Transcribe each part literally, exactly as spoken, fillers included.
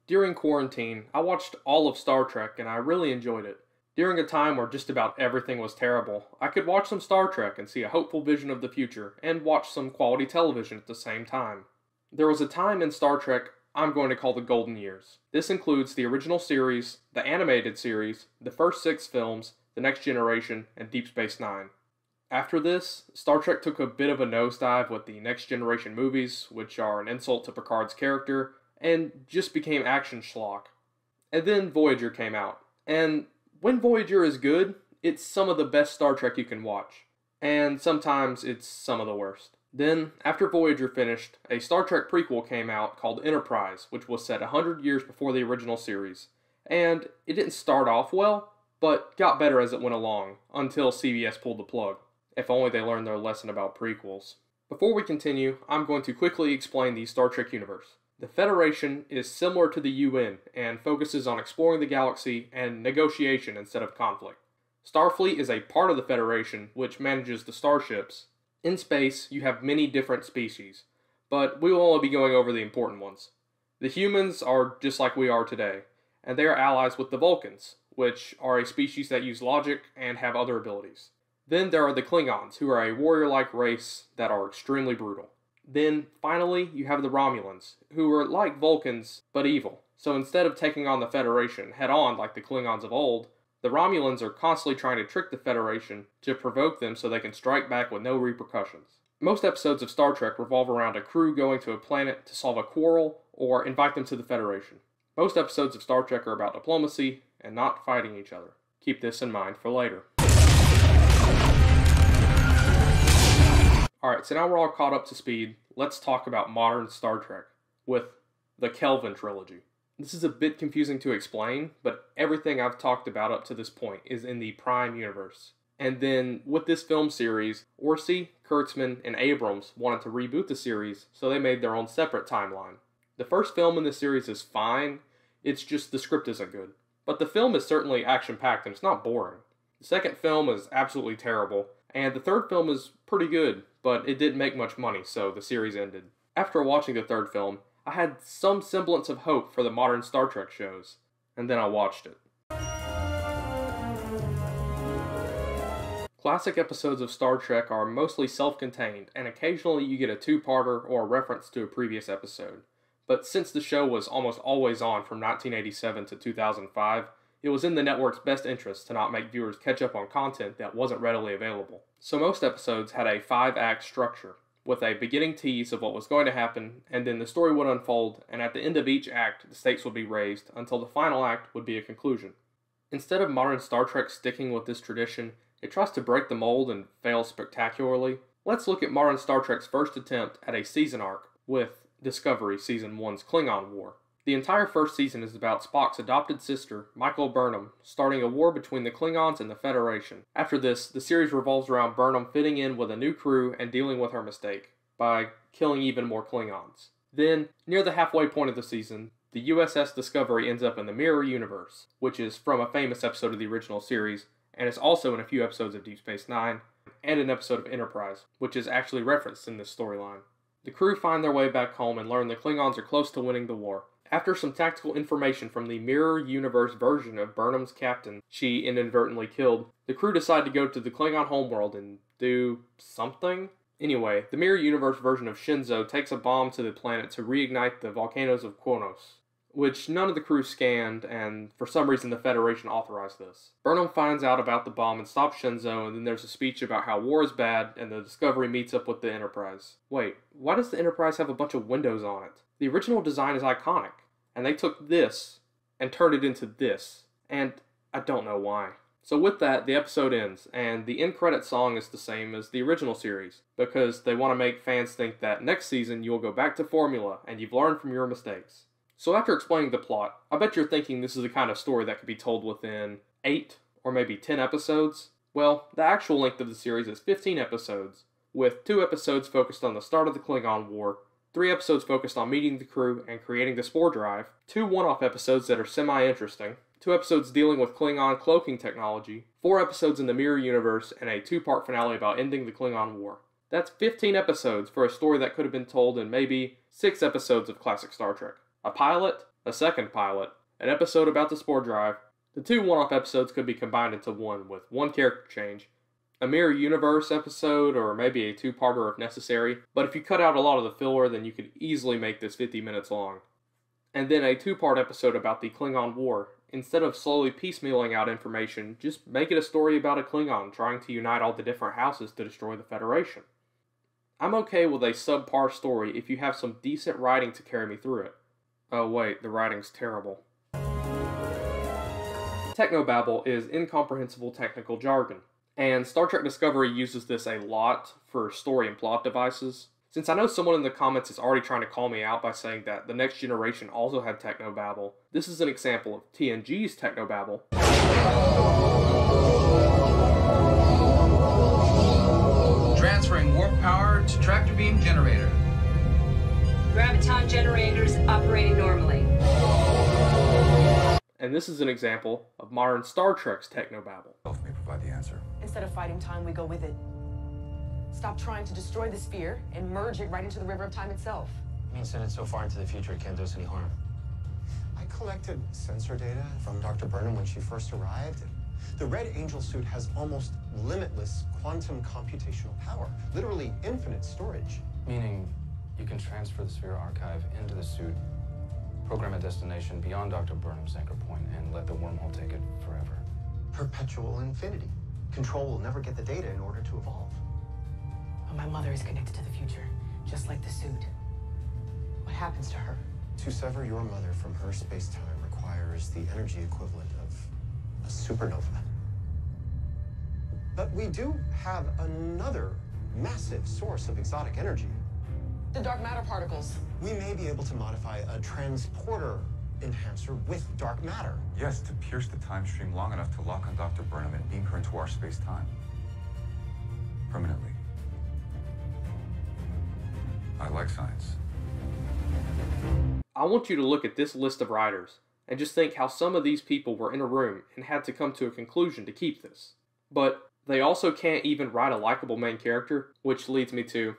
During quarantine, I watched all of Star Trek and I really enjoyed it. During a time where just about everything was terrible, I could watch some Star Trek and see a hopeful vision of the future, and watch some quality television at the same time. There was a time in Star Trek I'm going to call the golden years. This includes the original series, the animated series, the first six films, The Next Generation, and Deep Space Nine. After this, Star Trek took a bit of a nosedive with the Next Generation movies, which are an insult to Picard's character, and just became action schlock. And then Voyager came out, and when Voyager is good, it's some of the best Star Trek you can watch, and sometimes it's some of the worst. Then, after Voyager finished, a Star Trek prequel came out called Enterprise, which was set one hundred years before the original series, and it didn't start off well, but got better as it went along, until C B S pulled the plug. If only they learned their lesson about prequels. Before we continue, I'm going to quickly explain the Star Trek universe. The Federation is similar to the U N and focuses on exploring the galaxy and negotiation instead of conflict. Starfleet is a part of the Federation, which manages the starships. In space, you have many different species, but we will only be going over the important ones. The humans are just like we are today, and they are allies with the Vulcans, which are a species that use logic and have other abilities. Then there are the Klingons, who are a warrior-like race that are extremely brutal. Then, finally, you have the Romulans, who are like Vulcans, but evil. So instead of taking on the Federation head-on like the Klingons of old, the Romulans are constantly trying to trick the Federation to provoke them so they can strike back with no repercussions. Most episodes of Star Trek revolve around a crew going to a planet to solve a quarrel or invite them to the Federation. Most episodes of Star Trek are about diplomacy and not fighting each other. Keep this in mind for later. Alright, so now we're all caught up to speed, let's talk about modern Star Trek, with the Kelvin trilogy. This is a bit confusing to explain, but everything I've talked about up to this point is in the Prime universe. And then, with this film series, Orci, Kurtzman, and Abrams wanted to reboot the series, so they made their own separate timeline. The first film in the series is fine, it's just the script isn't good. But the film is certainly action-packed and it's not boring. The second film is absolutely terrible, and the third film is pretty good, but it didn't make much money, so the series ended. After watching the third film, I had some semblance of hope for the modern Star Trek shows, and then I watched it. Classic episodes of Star Trek are mostly self-contained, and occasionally you get a two-parter or a reference to a previous episode. But since the show was almost always on from nineteen eighty-seven to two thousand five, it was in the network's best interest to not make viewers catch up on content that wasn't readily available. So most episodes had a five-act structure, with a beginning tease of what was going to happen, and then the story would unfold, and at the end of each act, the stakes would be raised, until the final act would be a conclusion. Instead of modern Star Trek sticking with this tradition, it tries to break the mold and fails spectacularly. Let's look at modern Star Trek's first attempt at a season arc, with Discovery Season one's Klingon War. The entire first season is about Spock's adopted sister, Michael Burnham, starting a war between the Klingons and the Federation. After this, the series revolves around Burnham fitting in with a new crew and dealing with her mistake, by killing even more Klingons. Then, near the halfway point of the season, the U S S Discovery ends up in the Mirror Universe, which is from a famous episode of the original series, and is also in a few episodes of Deep Space Nine, and an episode of Enterprise, which is actually referenced in this storyline. The crew find their way back home and learn the Klingons are close to winning the war. After some tactical information from the Mirror Universe version of Burnham's captain she inadvertently killed, the crew decide to go to the Klingon homeworld and do something? Anyway, the Mirror Universe version of Shinzo takes a bomb to the planet to reignite the volcanoes of Kronos, which none of the crew scanned, and for some reason the Federation authorized this. Burnham finds out about the bomb and stops Shinzo, and then there's a speech about how war is bad, and the Discovery meets up with the Enterprise. Wait, why does the Enterprise have a bunch of windows on it? The original design is iconic, and they took this and turned it into this, and I don't know why. So with that, the episode ends, and the end credit song is the same as the original series, because they want to make fans think that next season you'll go back to formula, and you've learned from your mistakes. So after explaining the plot, I bet you're thinking this is the kind of story that could be told within eight or maybe ten episodes. Well, the actual length of the series is fifteen episodes, with two episodes focused on the start of the Klingon War, three episodes focused on meeting the crew and creating the Spore Drive, two one-off episodes that are semi-interesting, two episodes dealing with Klingon cloaking technology, four episodes in the Mirror Universe, and a two-part finale about ending the Klingon War. That's fifteen episodes for a story that could have been told in maybe six episodes of classic Star Trek. A pilot? a second pilot, an episode about the Spore Drive. The two one-off episodes could be combined into one with one character change, a Mirror Universe episode, or maybe a two-parter if necessary, but if you cut out a lot of the filler, then you could easily make this fifty minutes long. And then a two-part episode about the Klingon War. Instead of slowly piecemealing out information, just make it a story about a Klingon trying to unite all the different houses to destroy the Federation. I'm okay with a subpar story if you have some decent writing to carry me through it. Oh wait, the writing's terrible. Technobabble is incomprehensible technical jargon, and Star Trek Discovery uses this a lot for story and plot devices. Since I know someone in the comments is already trying to call me out by saying that the Next Generation also had Technobabble, this is an example of T N G's Technobabble. Transferring warp power to tractor beam generator. Graviton generators operating normally. And this is an example of modern Star Trek's Technobabble. May provide the answer. Instead of fighting time, we go with it. Stop trying to destroy the sphere and merge it right into the river of time itself. It means that it's so far into the future it can't do us any harm. I collected sensor data from Doctor Burnham when she first arrived. The Red Angel suit has almost limitless quantum computational power, literally infinite storage. Meaning you can transfer the sphere archive into the suit, program a destination beyond Doctor Burnham's anchor point, and let the wormhole take it forever. Perpetual infinity. Control will never get the data in order to evolve. But my mother is connected to the future, just like the suit. What happens to her? To sever your mother from her space-time requires the energy equivalent of a supernova. But we do have another massive source of exotic energy. The dark matter particles. We may be able to modify a transporter enhancer with dark matter. Yes, to pierce the time stream long enough to lock on Doctor Burnham and beam her into our space-time. Permanently. I like science. I want you to look at this list of writers and just think how some of these people were in a room and had to come to a conclusion to keep this. But they also can't even write a likable main character, which leads me to...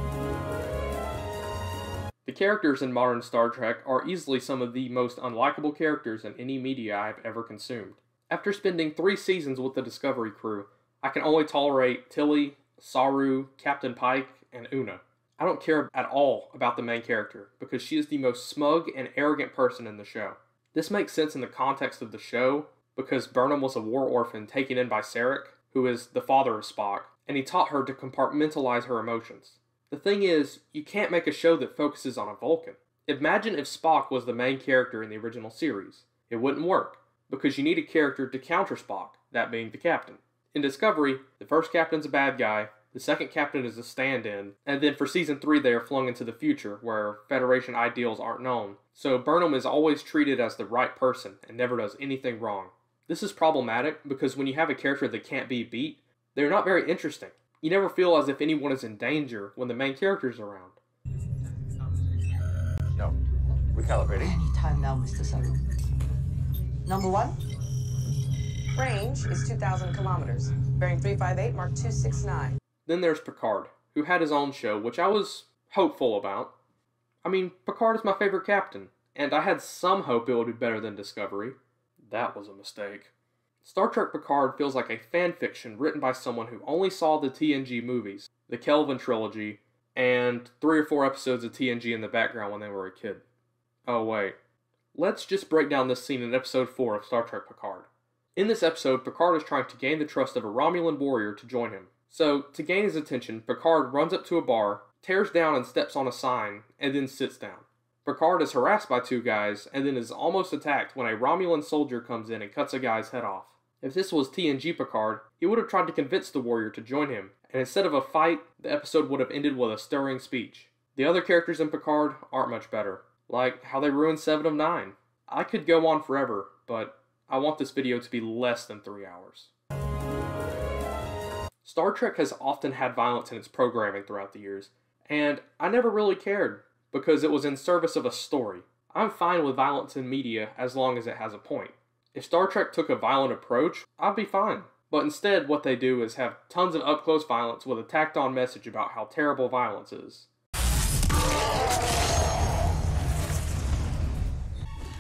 The characters in modern Star Trek are easily some of the most unlikable characters in any media I have ever consumed. After spending three seasons with the Discovery crew, I can only tolerate Tilly, Saru, Captain Pike, and Una. I don't care at all about the main character, because she is the most smug and arrogant person in the show. This makes sense in the context of the show, because Burnham was a war orphan taken in by Sarek, who is the father of Spock, and he taught her to compartmentalize her emotions. The thing is, you can't make a show that focuses on a Vulcan. Imagine if Spock was the main character in the original series. It wouldn't work, because you need a character to counter Spock, that being the captain. In Discovery, the first captain's a bad guy, the second captain is a stand-in, and then for season three they are flung into the future, where Federation ideals aren't known. So Burnham is always treated as the right person, and never does anything wrong. This is problematic, because when you have a character that can't be beat, they're not very interesting. You never feel as if anyone is in danger when the main character is around. No. Recalibrating. Anytime now, Mister Saru. Number one? Range is two thousand kilometers. Bearing three five eight, Mark two six nine. Then there's Picard, who had his own show, which I was hopeful about. I mean, Picard is my favorite captain, and I had some hope it would be better than Discovery. That was a mistake. Star Trek Picard feels like a fanfiction written by someone who only saw the T N G movies, the Kelvin trilogy, and three or four episodes of T N G in the background when they were a kid. Oh wait, let's just break down this scene in episode four of Star Trek Picard. In this episode, Picard is trying to gain the trust of a Romulan warrior to join him. So, to gain his attention, Picard runs up to a bar, tears down and steps on a sign, and then sits down. Picard is harassed by two guys, and then is almost attacked when a Romulan soldier comes in and cuts a guy's head off. If this was T N G Picard, he would have tried to convince the warrior to join him, and instead of a fight, the episode would have ended with a stirring speech. The other characters in Picard aren't much better, like how they ruined Seven of Nine. I could go on forever, but I want this video to be less than three hours. Star Trek has often had violence in its programming throughout the years, and I never really cared, because it was in service of a story. I'm fine with violence in media as long as it has a point. If Star Trek took a violent approach, I'd be fine. But instead, what they do is have tons of up-close violence with a tacked-on message about how terrible violence is.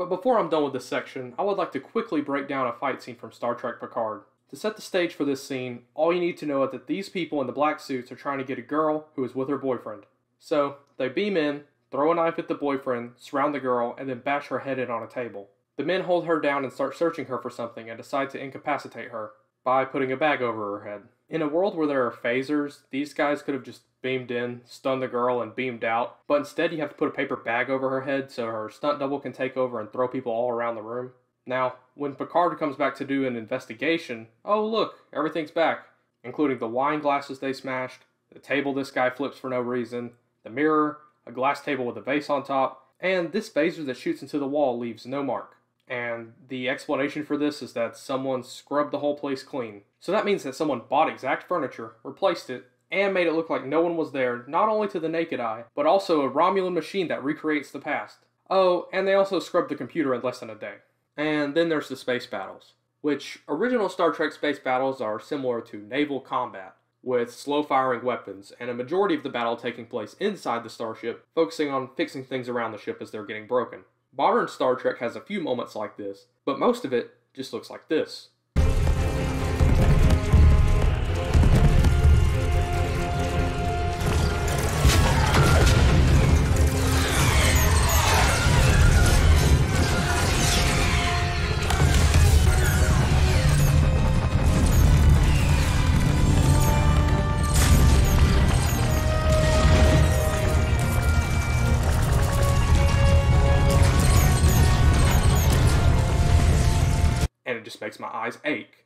But before I'm done with this section, I would like to quickly break down a fight scene from Star Trek Picard. To set the stage for this scene, all you need to know is that these people in the black suits are trying to get a girl who is with her boyfriend. So, they beam in, throw a knife at the boyfriend, surround the girl, and then bash her head in on a table. The men hold her down and start searching her for something and decide to incapacitate her by putting a bag over her head. In a world where there are phasers, these guys could have just beamed in, stunned the girl, and beamed out, but instead you have to put a paper bag over her head so her stunt double can take over and throw people all around the room. Now, when Picard comes back to do an investigation, oh look, everything's back, including the wine glasses they smashed, the table this guy flips for no reason, the mirror, a glass table with a vase on top, and this phaser that shoots into the wall leaves no mark. And the explanation for this is that someone scrubbed the whole place clean. So that means that someone bought exact furniture, replaced it, and made it look like no one was there, not only to the naked eye, but also a Romulan machine that recreates the past. Oh, and they also scrubbed the computer in less than a day. And then there's the space battles, which original Star Trek space battles are similar to naval combat, with slow-firing weapons, and a majority of the battle taking place inside the starship, focusing on fixing things around the ship as they're getting broken. Modern Star Trek has a few moments like this, but most of it just looks like this. Just makes my eyes ache.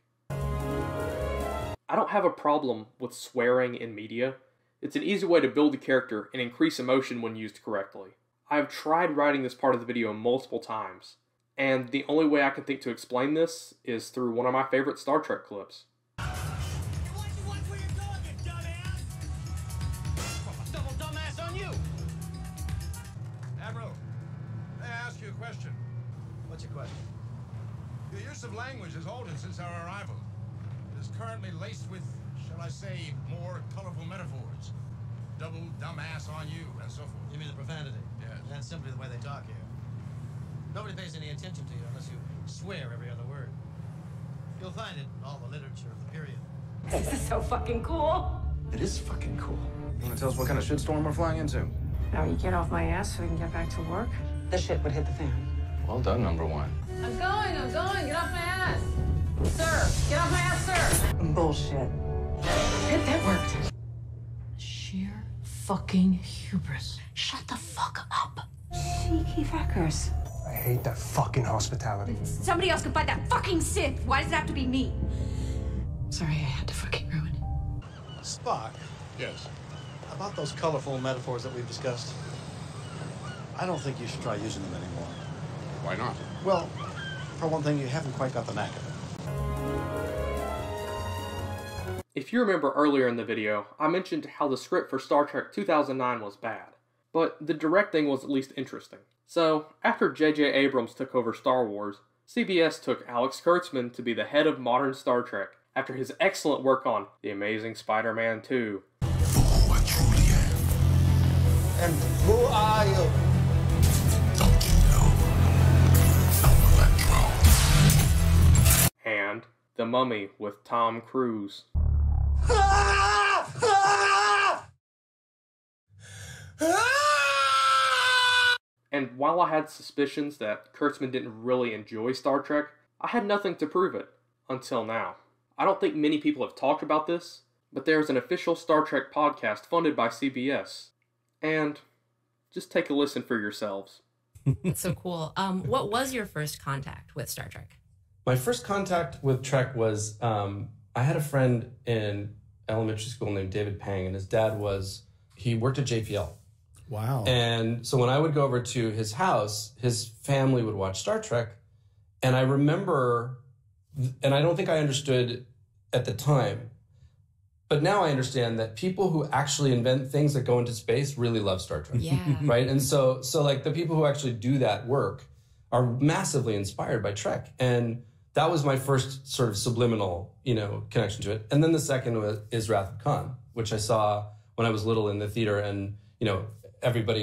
I don't have a problem with swearing in media. It's an easy way to build a character and increase emotion when used correctly. I've tried writing this part of the video multiple times, and the only way I can think to explain this is through one of my favorite Star Trek clips. Admiral, may I ask you a question? What's your question? Your use of language has altered since our arrival. It is currently laced with, shall I say, more colorful metaphors. Double dumbass on you, and so forth. You mean the profanity? Yes. That's simply the way they talk here. Nobody pays any attention to you unless you swear every other word. You'll find it in all the literature of the period. This is so fucking cool. It is fucking cool. You want to tell us what kind of shitstorm we're flying into? Now you get off my ass so we can get back to work? The shit would hit the fan. Well done, number one. I'm going, I'm going. Get off my ass. Sir, get off my ass, sir. Bullshit. That, that worked. Sheer fucking hubris. Shut the fuck up. Cheeky fuckers. I hate that fucking hospitality. Somebody else can find that fucking synth. Why does it have to be me? Sorry, I had to fucking ruin it. Spock. Yes. About those colorful metaphors that we've discussed, I don't think you should try using them anymore. Why not? Well, for one thing, you haven't quite got the knack of it. If you remember earlier in the video, I mentioned how the script for Star Trek two thousand nine was bad, but the directing was at least interesting. So, after J J Abrams took over Star Wars, C B S took Alex Kurtzman to be the head of modern Star Trek after his excellent work on The Amazing Spider-Man two. For I truly am. And who are you? Don't you know? I'm Electro. And The Mummy with Tom Cruise. And while I had suspicions that Kurtzman didn't really enjoy Star Trek, I had nothing to prove it, until now. I don't think many people have talked about this, but there's an official Star Trek podcast funded by C B S. And just take a listen for yourselves. That's so cool. Um, what was your first contact with Star Trek? My first contact with Trek was, um, I had a friend in elementary school named David Pang, and his dad was, he worked at J P L. Wow. And so when I would go over to his house, his family would watch Star Trek. And I remember, and I don't think I understood at the time, but now I understand that people who actually invent things that go into space really love Star Trek. Yeah. Right? And so, so like the people who actually do that work are massively inspired by Trek. And that was my first sort of subliminal, you know, connection to it. And then the second was, is Wrath of Khan, which I saw when I was little in the theater. And, you know, everybody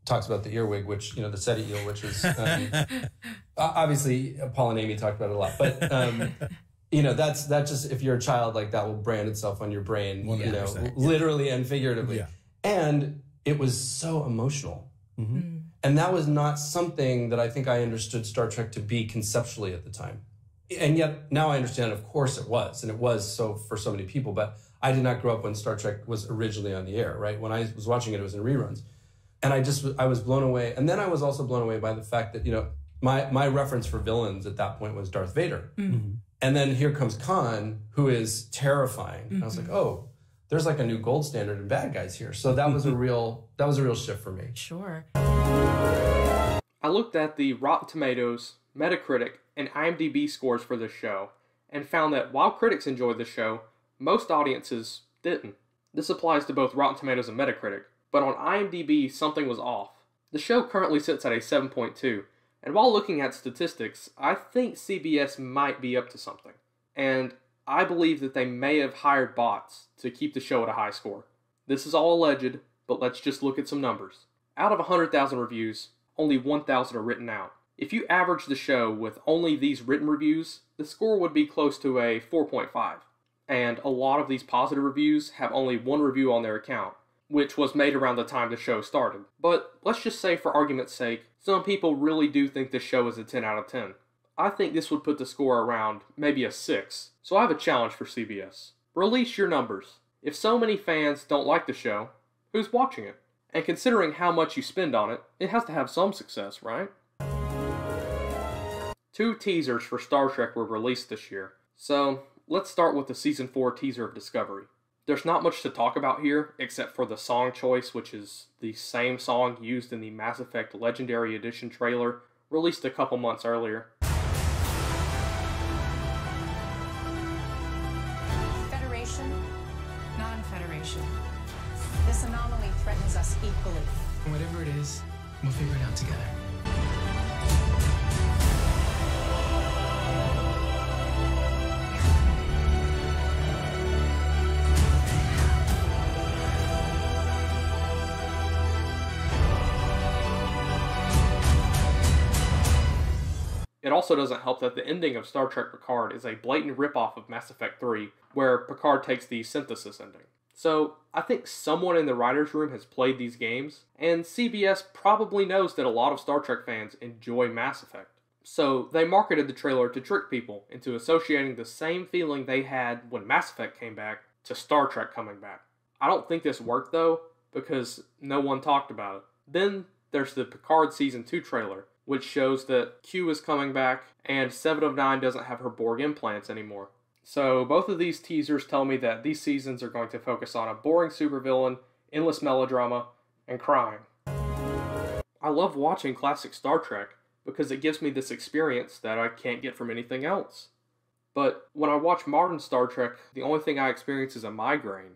talks about the earwig, which, you know, the SETI eel, which is um, obviously Paul and Amy talked about it a lot, but um, you know, that's that just, if you're a child, like that will brand itself on your brain, you know, yeah. literally and figuratively. Yeah. And it was so emotional. Mm-hmm. Mm. And that was not something that I think I understood Star Trek to be conceptually at the time. And yet now I understand, of course it was, and it was so for so many people, but I did not grow up when Star Trek was originally on the air, right? When I was watching it, it was in reruns. And I just, I was blown away. And then I was also blown away by the fact that, you know, my, my reference for villains at that point was Darth Vader. Mm-hmm. And then here comes Khan, who is terrifying. Mm-hmm. And I was like, oh, there's like a new gold standard in bad guys here. So that was a real, that was a real shift for me. Sure. I looked at the Rotten Tomatoes, Metacritic, and IMDb scores for this show, and found that while critics enjoyed the show, most audiences didn't. This applies to both Rotten Tomatoes and Metacritic. But on IMDb, something was off. The show currently sits at a seven point two, and while looking at statistics, I think C B S might be up to something. And I believe that they may have hired bots to keep the show at a high score. This is all alleged, but let's just look at some numbers. Out of one hundred thousand reviews, only one thousand are written out. If you average the show with only these written reviews, the score would be close to a four point five. And a lot of these positive reviews have only one review on their account, which was made around the time the show started. But let's just say, for argument's sake, some people really do think this show is a ten out of ten. I think this would put the score around maybe a six. So I have a challenge for C B S. Release your numbers. If so many fans don't like the show, who's watching it? And considering how much you spend on it, it has to have some success, right? Two teasers for Star Trek were released this year. So let's start with the Season four teaser of Discovery. There's not much to talk about here, except for the song choice, which is the same song used in the Mass Effect Legendary Edition trailer, released a couple months earlier. Federation, non-Federation. This anomaly threatens us equally. Whatever it is, we'll figure it out together. It also doesn't help that the ending of Star Trek Picard is a blatant ripoff of Mass Effect three, where Picard takes the synthesis ending. So I think someone in the writer's room has played these games, and C B S probably knows that a lot of Star Trek fans enjoy Mass Effect. So they marketed the trailer to trick people into associating the same feeling they had when Mass Effect came back to Star Trek coming back. I don't think this worked though, because no one talked about it. Then there's the Picard Season two trailer, which shows that Q is coming back, and Seven of Nine doesn't have her Borg implants anymore. So both of these teasers tell me that these seasons are going to focus on a boring supervillain, endless melodrama, and crying. I love watching classic Star Trek because it gives me this experience that I can't get from anything else. But when I watch modern Star Trek, the only thing I experience is a migraine.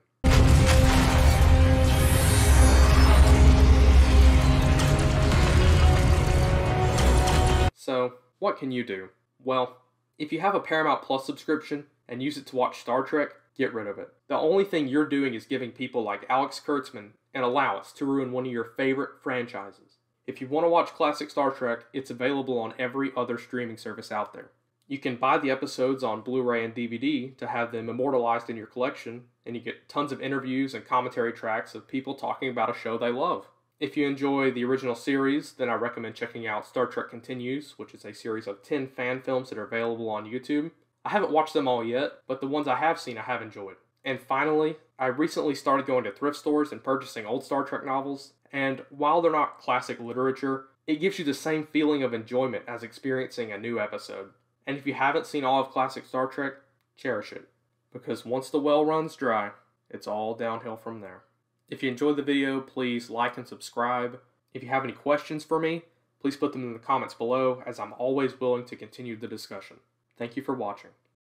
So, what can you do? Well, if you have a Paramount Plus subscription and use it to watch Star Trek, get rid of it. The only thing you're doing is giving people like Alex Kurtzman an allowance to ruin one of your favorite franchises. If you want to watch classic Star Trek, it's available on every other streaming service out there. You can buy the episodes on Blu-ray and D V D to have them immortalized in your collection, and you get tons of interviews and commentary tracks of people talking about a show they love. If you enjoy the original series, then I recommend checking out Star Trek Continues, which is a series of ten fan films that are available on YouTube. I haven't watched them all yet, but the ones I have seen I have enjoyed. And finally, I recently started going to thrift stores and purchasing old Star Trek novels, and while they're not classic literature, it gives you the same feeling of enjoyment as experiencing a new episode. And if you haven't seen all of classic Star Trek, cherish it, because once the well runs dry, it's all downhill from there. If you enjoyed the video, please like and subscribe. If you have any questions for me, please put them in the comments below, as I'm always willing to continue the discussion. Thank you for watching.